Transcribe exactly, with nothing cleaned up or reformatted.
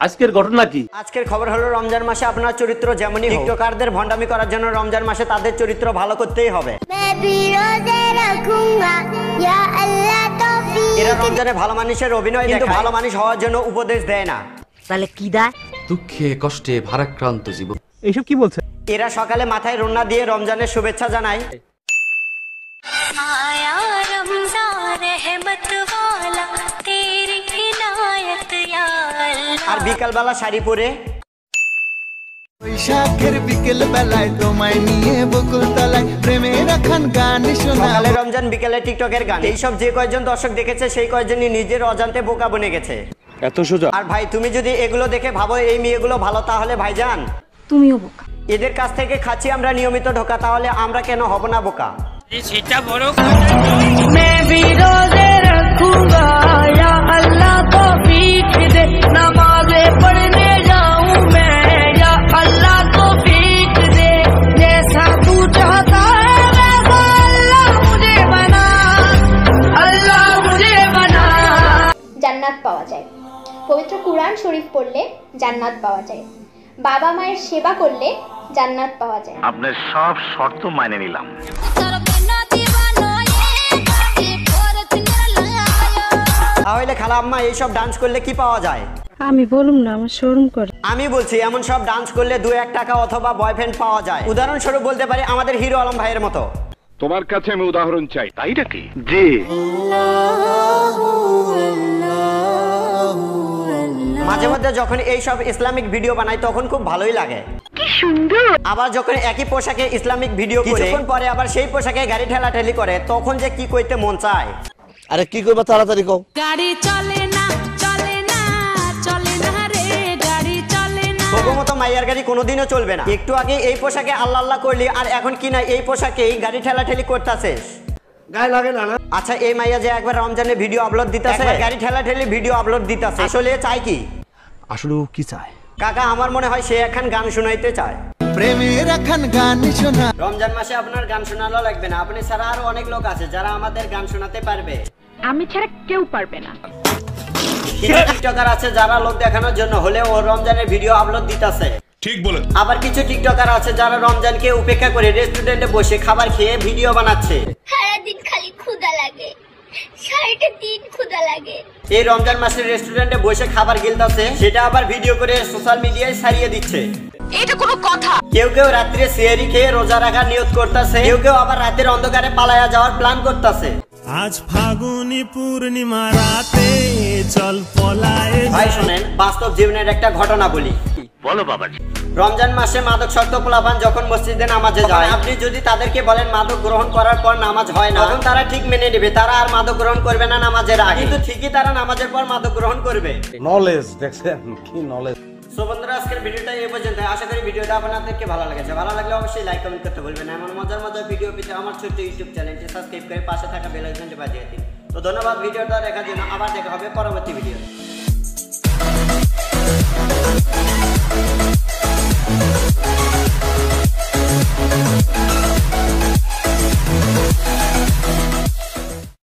আজকের ঘটনা কি? আজকের খবর হলো রমজান মাসে আপনার চরিত্র যেমনই হোক, টিকটকারদের ভন্ডামি করার জন্য রমজান মাসে তাদের চরিত্র ভালো করতেই হবে। এরা রমজানে ভালো মানুষের অভিনয় কিন্তু ভালো মানুষ হওয়ার জন্য উপদেশ দেয় না। তাহলে কি দেয়? দুঃখে কষ্টে ভারাক্রান্ত জীবন। এইসব কি বলছে? এরা সকালে মাথায় রোনা দিয়ে রমজানের শুভেচ্ছা জানায়, আর বিকালবেলা শাড়ি পরে বৈশাখের বিকেল বেলায় তোমায় নিয়ে বকুল তলায় প্রেমের এখন গান শোনা। সকালে রমজান বিকেলে টিকটকের গান, এইসব যে কয়েকজন দর্শক দেখেছে সেই কয়েকজনই নিজের অজান্তে বোকা বনে গেছে। এত সোজা? আর ভাই তুমি যদি এগুলো দেখে ভাবো এই মেয়েগুলো ভালো, তাহলে ভাইজান তুমিও বোকা। এদের কাছ থেকে খাচ্ছি আমরা নিয়মিত ঢোকা, তাহলে আমরা কেন হব না বোকা? সেটা বড় জান্নাত পাওয়া যায়। পবিত্র কুরআন শরীফ পড়লে জান্নাত পাওয়া যায়। বাবা মায়ের সেবা করলে জান্নাত পাওয়া যায়। আপনার সব শর্ত মানে নিলাম। তাহলে খালা আম্মা এইসব ডান্স করলে কি পাওয়া যায়? আমি বলুম না, আমার শরম করে। আমি বলছি এমন সব ডান্স করলে দু এক টাকা অথবা বয়ফ্রেন্ড পাওয়া যায়। উদাহরণস্বরূপ বলতে পারি আমাদের হিরো আলম ভাইয়ের মতো। তোমার কাছে আমি উদাহরণ চাই, তাই নাকি? জি। মাঝে মধ্যে যখন এইসব ইসলামিক ভিডিও বানাই তখন খুব ভালোই লাগে, কি সুন্দর। আবার যখন একই পোশাকে ইসলামিক ভিডিও করে কিছুক্ষণ পরে আবার সেই পোশাকে গাড়ি ঠেলাঠেলি করে, তখন যে কি কইতে মন চায়। আরে কি করবা তাড়াতাড়ি কও। গাড়ি চলে না চলে না চলে না রে, গাড়ি চলে না। তোগো মতো মাইয়ার গাড়ি কোনোদিনও চলবে না। একটু আগে এই পোশাকে আল্লাহ আল্লাহ করলি, আর এখন কি না এই পোশাকেই গাড়ি ঠেলাঠেলি করতেছিস, গায়ে লাগে না? আচ্ছা এই মাইয়া যে একবার রমজানে ভিডিও আপলোড দিতেছে, গাড়ি ঠেলাঠেলি ভিডিও আপলোড দিতেছে, আসলে চাই কি? আসলে কি চায় কাকা আমার মনে হয় সে এখন গান শুনাইতে চায়। প্রেমের এখন গান শোনা। রমজান মাসে আপনার গান শোনানো লাগবে না, আপনি ছাড়া আরো অনেক লোক আছে যারা আমাদের গান শোনাতে পারবে। আমি ছাড়া কেউ পারবে না। কিছু টিকটকার আছে যারা লোক দেখানোর জন্য হলেও রমজানের ভিডিও আপলোড দিতেছে। ঠিক বলে। আবার কিছু টিকটকার আছে যারা রমজানকে উপেক্ষা করে রেস্টুরেন্টে বসে খাবার খেয়ে ভিডিও বানাচ্ছে। সারাদিন খালি ক্ষুধা লাগে, সারাটা দিন ক্ষুধা লাগে। এই রমজান মাসে রেস্টুরেন্টে বসে খাবার গিলতাছে, সেটা আবার ভিডিও করে সোশ্যাল মিডিয়ায় ছাড়িয়ে দিচ্ছে। এটা কোনো কথা? কেউ কেউ রাত্রে সিয়ারি খেয়ে রোজা রাখার নিয়ত করতেছে, কেউ কেউ আবার রাতের অন্ধকারে পালায়া যাওয়ার প্ল্যান করতেছে। আজ ফাগুনি পূর্ণিমা রাতে চল পলায়ে। ভাই শুনেন, বাস্তব জীবনের একটা ঘটনা বলি। বলো বাবাজি। রমজান মাসে মাদকাসক্ত পোলাপান যখন মসজিদে নামাজে যায়, আপনি যদি তাদেরকে বলেন মাদক গ্রহণ করার পর নামাজ হয় না, তখন তারা ঠিক মেনে নেবে, তারা আর মাদক গ্রহণ করবে না নামাজের আগে। কিন্তু ঠিকই তারা নামাজের পর মাদক গ্রহণ করবে। নলেজ দেখছেন কি নলেজ। সো বন্ধুরা আজকের ভিডিওটা এই পর্যন্ত। আশা করি ভিডিওটা আপনাদেরকে ভালো লেগেছে। ভালো লাগলে অবশ্যই লাইক কমেন্ট করতে ভুলবেন না। এমন মজার মজার ভিডিও পেতে আমার ছোট্ট ইউটিউব চ্যানেলটি সাবস্ক্রাইব করে পাশে থাকা বেল আইকনটি বাজিয়ে দিন। তো ধন্যবাদ ভিডিওটা দেখার জন্য। আবার দেখা হবে পরবর্তী ভিডিও।